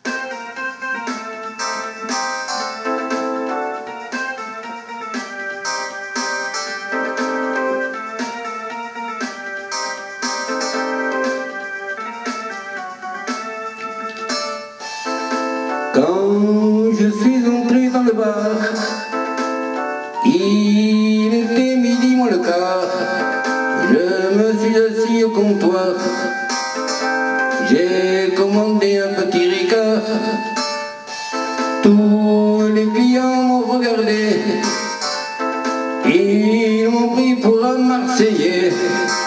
Quand je suis entré dans le bar, il était midi moins le quart. Je me suis assis au comptoir, j'ai commandé un petit ricard. Tous les clients m'ont regardé, ils m'ont pris pour un Marseillais.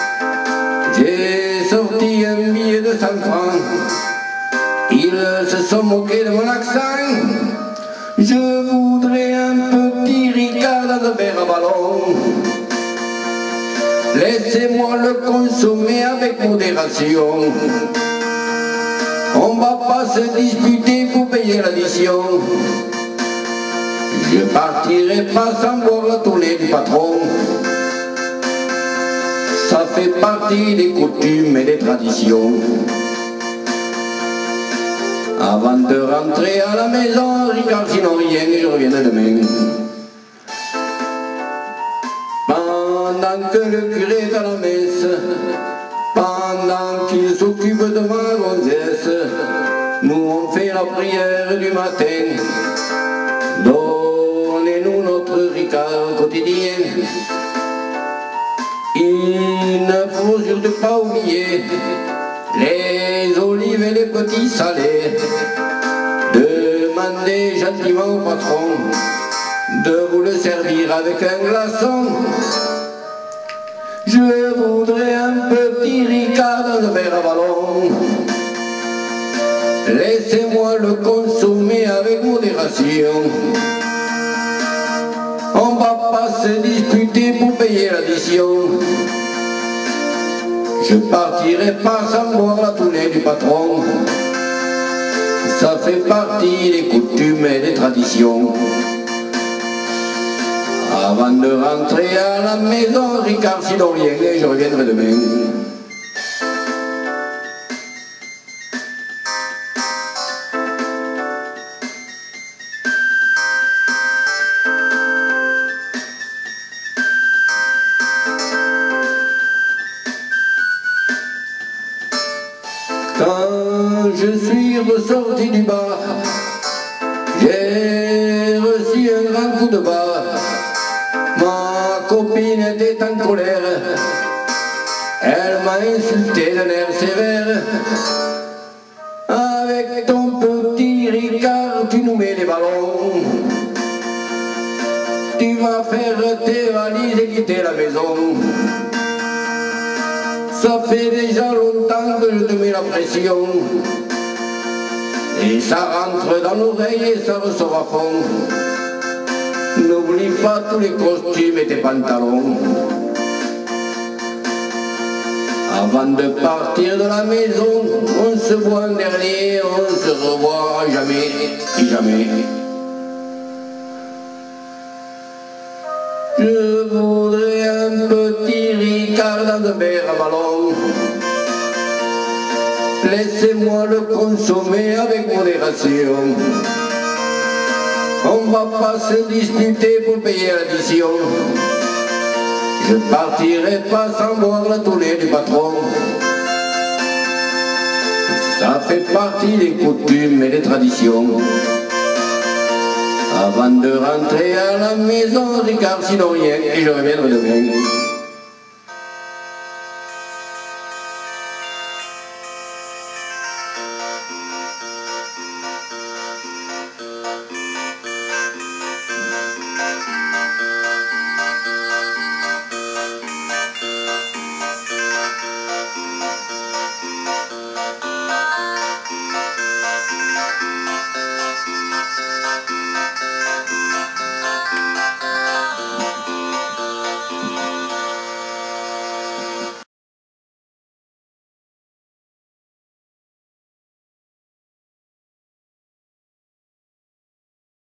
J'ai sorti un billet de 100 francs. Ils se sont moqués de mon accent. Je voudrais un petit ricard dans un verre à ballon. Laissez-moi le consommer avec modération. On va pas se disputer pour payer l'addition. Je partirai pas sans boire la tournée du patron. Ça fait partie des coutumes et des traditions. Avant de rentrer à la maison, Ricard, sinon rien, et je reviendrai demain. Pendant que le curé est à la messe, pendant qu'il s'occupe de ma gonzesse, nous on fait la prière du matin. Donnez-nous notre Ricard quotidien. Il ne faut surtout pas oublier les olives et les petits salés. Demandez gentiment au patron de vous le servir avec un glaçon. Je voudrais un petit ricard dans un verre à ballon. Laissez-moi le consommer avec modération. On va pas se disputer pour payer l'addition. Je partirai pas sans boire la tournée du patron. Ça fait partie des coutumes et des traditions. Avant de rentrer à la maison, Ricard, sinon rien, et je reviendrai demain. Quand je suis ressorti du bar, j'ai reçu un grand coup de barre. Ma copine était en colère, elle m'a insulté d'un air sévère. Avec ton petit ricard, tu nous mets des ballons. Tu vas faire tes valises et quitter la maison. Ça fait déjà longtemps que je te mets la pression. Et ça rentre dans l'oreille et ça ressort à fond. N'oublie pas tous les costumes et tes pantalons. Avant de partir de la maison, on se voit un dernier, on se revoit jamais et jamais. Je voudrais un petit ricard dans un verre à ballon. Laissez-moi le consommer avec modération. On va pas se disputer pour payer l'addition. Je partirai pas sans boire la tournée du patron. Ça fait partie des coutumes et des traditions. Avant de rentrer à la maison, Ricard, sinon rien, et je reviendrai demain.